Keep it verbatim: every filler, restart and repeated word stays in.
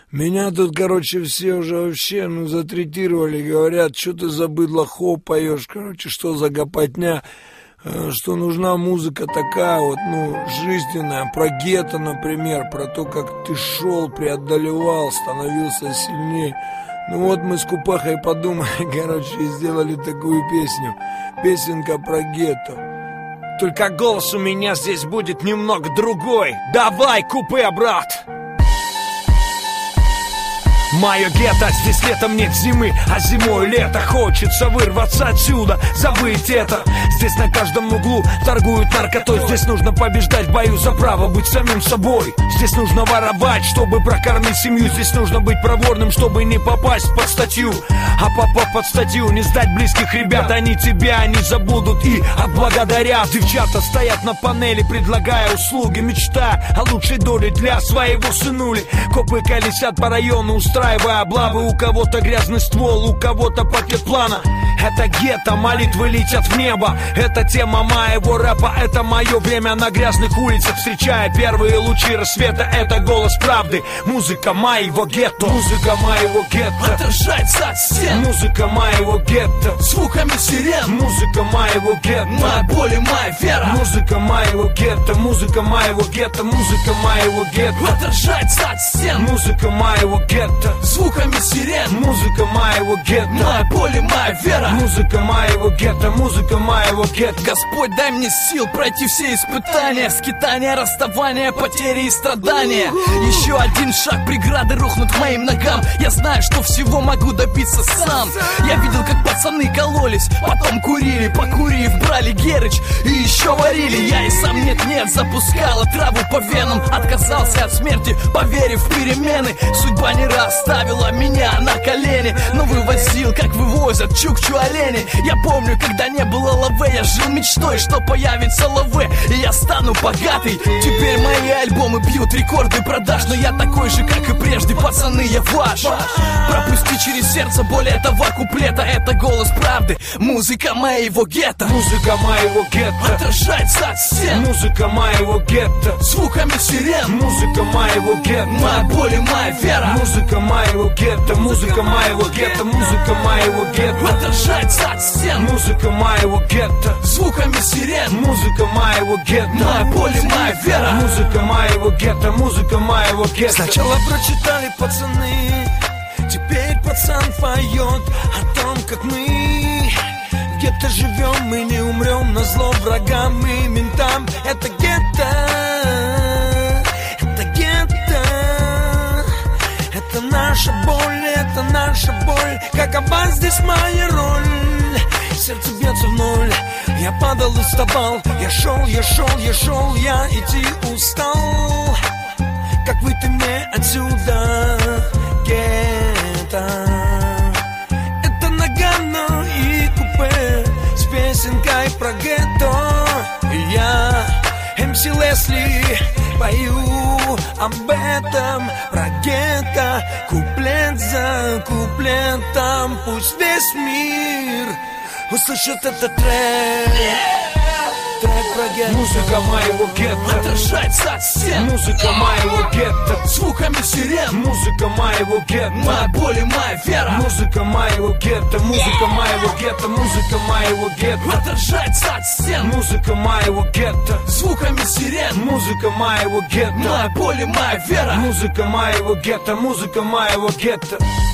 Меня тут, короче, все уже вообще, ну, затретировали, говорят, что ты за быдло-хо поешь, короче, что за гопотня, что нужна музыка такая вот, ну, жизненная, про гетто, например, про то, как ты шел, преодолевал, становился сильнее. Ну вот мы с Купахой подумали, короче, и сделали такую песню, песенка про гетто. Только голос у меня здесь будет немного другой. Давай, купе, брат! Мое гетто, здесь летом нет зимы, а зимой лето. Хочется вырваться отсюда, забыть это. Здесь на каждом углу торгуют наркотой. Здесь нужно побеждать в бою за право быть самим собой. Здесь нужно воровать, чтобы прокормить семью. Здесь нужно быть проворным, чтобы не попасть под статью. А попав под статью, не сдать близких ребят. Они тебя не забудут и отблагодарят. Девчата стоят на панели, предлагая услуги, мечтая о лучшей доле для своего сынули. Копы колесят по району, устраивая облавы. У кого-то грязный ствол, у кого-то пакет плана. Это гетто, молитвы летят в небо. Это тема моего рэпа, это мое время на грязных улицах. Встречая первые лучи рассвета, это голос правды. Музыка моего гетто. Музыка моего гетто отражается от стен. Музыка моего гетто звуками сирен. Музыка моего гетто. Моя боль и моя вера. Музыка моего гетто. Музыка моего гетто. Музыка моего гетто отражается от стен. Музыка моего гетто. Звуками сирен. Музыка моего гетто. Моя боль и моя вера. Музыка моего гетто. Музыка моего гетто. Господь, дай мне сил пройти все испытания. Скитания, расставания, потери и страдания. Еще один шаг, преграды рухнут к моим ногам. Я знаю, что всего могу добиться сам. Я видел, как пацаны кололись, потом курили. Покурив, брали герыч и еще варили. Я и сам нет-нет запускала траву по венам. Отказался от смерти, поверив в перемены. Судьба не раз ставила меня на колени, но вывозил, как вывозят чукчу олени. Я помню, когда не было лаве, я жил мечтой, что появится лаве, и я стану богатый. Теперь мои альбомы бьют рекорды продаж, но я такой же, как и прежде, пацаны, я ваш. Пропусти через сердце боль этого куплета. Это голос правды, музыка моего гетто. Музыка моего гетто отражается от стен. Музыка моего гетто. Звуками сирен. Музыка моего гетто. Моя боль и моя вера. Музыка моего гетто. Музыка моего гетто. Музыка моего гетто отражается от стен. Музыка моего гетто. Звуками сирен. Музыка моего гетто. Моя боль и моя вера. Музыка моего гетто. Музыка моего гетто. Сначала прочитали пацаны, теперь пацан поет о том, как мы где-то живем, мы не умрем назло врагам и ментам. Это гетто, это гетто, это наша боль, это наша боль. Какова здесь моя роль? Сердце бьется в ноль. Я падал и вставал, я шел, я шел, я шел, я идти устал. Как выйти мне отсюда, гетто? Это Нагано и купе с песенкой про гетто. И я, эм си Лесли, пою об этом, про гетто. Куплет за куплетом, пусть весь мир услышит этот трек. Трек про гетто. Музыка моего гетто отражается от стен. Музыка моего гетто. Звуками сирен. Музыка моего гетто. Моя боль и моя вера. Музыка моего гетто. Музыка моего гетто. Музыка моего гетто отражается от стен. Музыка моего гетто. Звуками сирен. Музыка моего гетто. Моя боль и моя вера. Музыка моего гетто. Музыка моего гетто.